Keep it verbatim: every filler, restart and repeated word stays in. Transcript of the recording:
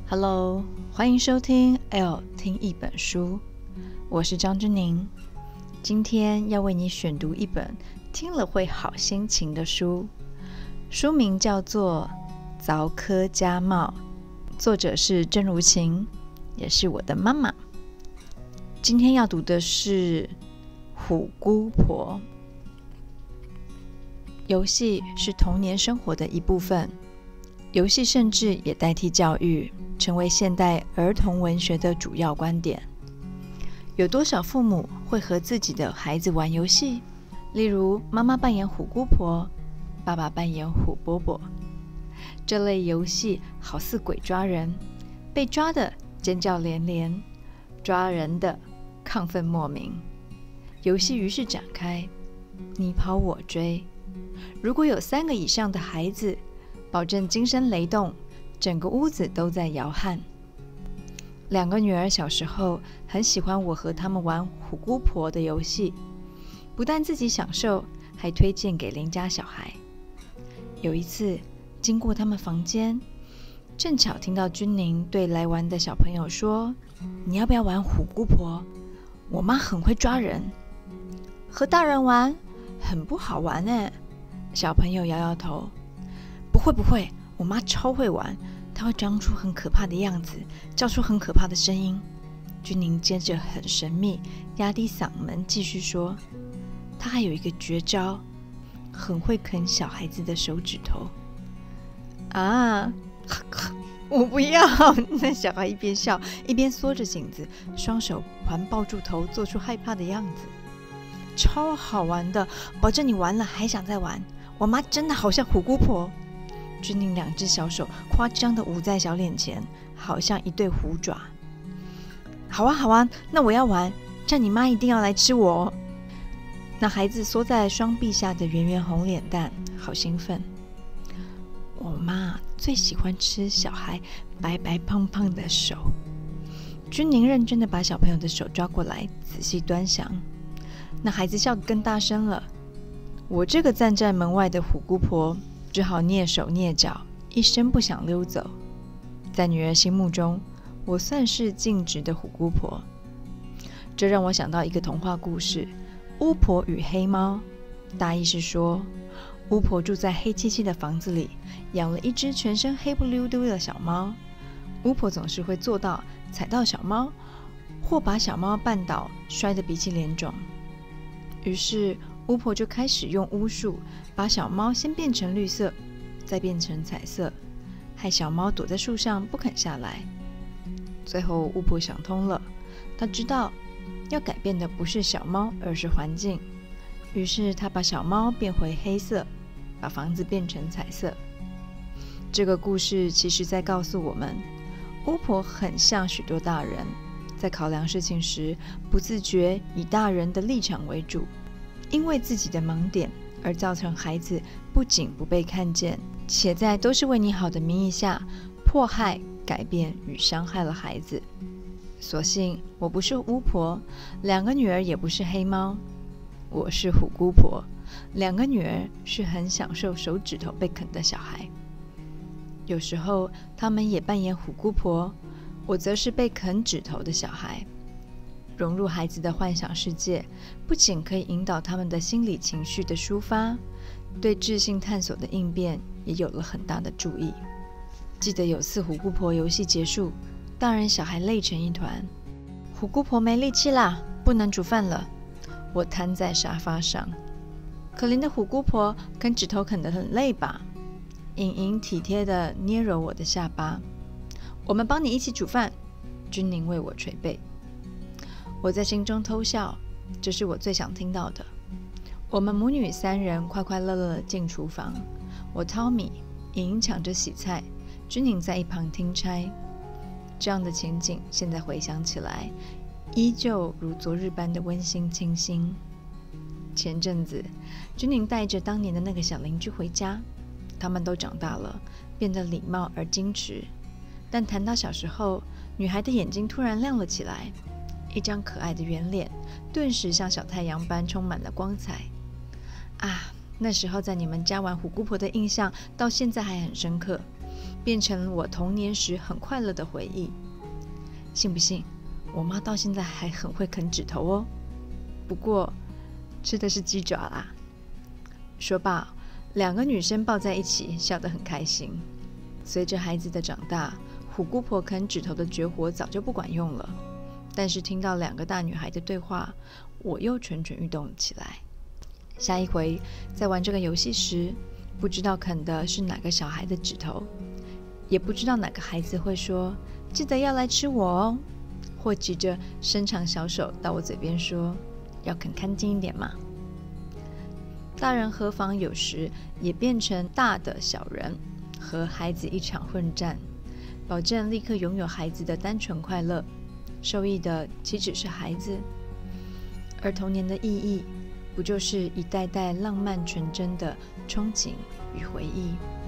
Hello， 欢迎收听 L 听一本书，我是张之宁。今天要为你选读一本听了会好心情的书，书名叫做《凿科家茂》，作者是郑如晴，也是我的妈妈。今天要读的是虎姑婆。游戏是童年生活的一部分，游戏甚至也代替教育，成为现代儿童文学的主要观点。有多少父母会和自己的孩子玩游戏？例如妈妈扮演虎姑婆，爸爸扮演虎伯伯。这类游戏好似鬼抓人，被抓的尖叫连连，抓人的亢奋莫名。游戏于是展开，你跑我追。如果有三个以上的孩子，保证精神雷动，整个屋子都在摇撼。两个女儿小时候很喜欢我和她们玩虎姑婆的游戏，不但自己享受，还推荐给邻家小孩。有一次经过他们房间，正巧听到君宁对来玩的小朋友说：“你要不要玩虎姑婆？我妈很会抓人。”和大人玩很不好玩耶。小朋友摇摇头：“不会不会，我妈超会玩，她会装出很可怕的样子，叫出很可怕的声音。”君宁接着很神秘，压低嗓门继续说：“她还有一个绝招，很会啃小孩子的手指头。”啊，我不要！那小孩一边笑一边缩着颈子，双手环抱住头，做出害怕的样子。超好玩的，保证你玩了还想再玩。我妈真的好像虎姑婆。君宁两只小手夸张地捂在小脸前，好像一对虎爪。好啊好啊，那我要玩，这样你妈一定要来吃我哦。那孩子缩在双臂下的圆圆红脸蛋，好兴奋。我妈最喜欢吃小孩白白胖胖的手。君宁认真地把小朋友的手抓过来，仔细端详。那孩子笑得更大声了。我这个站在门外的虎姑婆只好蹑手蹑脚，一声不响溜走。在女儿心目中，我算是尽职的虎姑婆。这让我想到一个童话故事《巫婆与黑猫》。大意是说，巫婆住在黑漆漆的房子里，养了一只全身黑不溜丢的小猫。巫婆总是会做到踩到小猫，或把小猫绊倒，摔得鼻青脸肿。于是巫婆就开始用巫术，把小猫先变成绿色，再变成彩色，害小猫躲在树上不肯下来。最后巫婆想通了，她知道要改变的不是小猫，而是环境。于是她把小猫变回黑色，把房子变成彩色。这个故事其实在告诉我们，巫婆很像许多大人，在考量事情时不自觉以大人的立场为主，因为自己的盲点而造成孩子不仅不被看见，且在都是为你好的名义下迫害、改变与伤害了孩子。所幸我不是巫婆，两个女儿也不是黑猫，我是虎姑婆，两个女儿是很享受手指头被啃的小孩。有时候她们也扮演虎姑婆，我则是被啃指头的小孩。融入孩子的幻想世界，不仅可以引导他们的心理情绪的抒发，对智性探索的应变也有了很大的注意。记得有次虎姑婆游戏结束，大人小孩累成一团，虎姑婆没力气啦，不能煮饭了。我瘫在沙发上，可怜的虎姑婆啃指头啃得很累吧？莹莹体贴地捏揉我的下巴。我们帮你一起煮饭，君宁为我捶背。我在心中偷笑，这是我最想听到的。我们母女三人快快乐乐地进厨房，我淘米，莹莹抢着洗菜，君宁在一旁听差。这样的情景现在回想起来，依旧如昨日般的温馨清新。前阵子君宁带着当年的那个小邻居回家，他们都长大了，变得礼貌而矜持，但谈到小时候，女孩的眼睛突然亮了起来，一张可爱的圆脸顿时像小太阳般充满了光彩。啊，那时候在你们家玩虎姑婆的印象到现在还很深刻。 变成我童年时很快乐的回忆。信不信，我妈到现在还很会啃指头哦，不过吃的是鸡爪啦。说罢，两个女生抱在一起，笑得很开心。随着孩子的长大，虎姑婆啃指头的绝活早就不管用了，但是听到两个大女孩的对话，我又蠢蠢欲动了起来。下一回在玩这个游戏时，不知道啃的是哪个小孩的指头，也不知道哪个孩子会说记得要来吃我哦，或急着伸长小手到我嘴边说要啃干净一点嘛。大人何妨有时也变成大的小人，和孩子一场混战，保证立刻拥有孩子的单纯快乐，受益的岂止是孩子？而童年的意义，不就是一代代浪漫纯真的憧憬与回忆？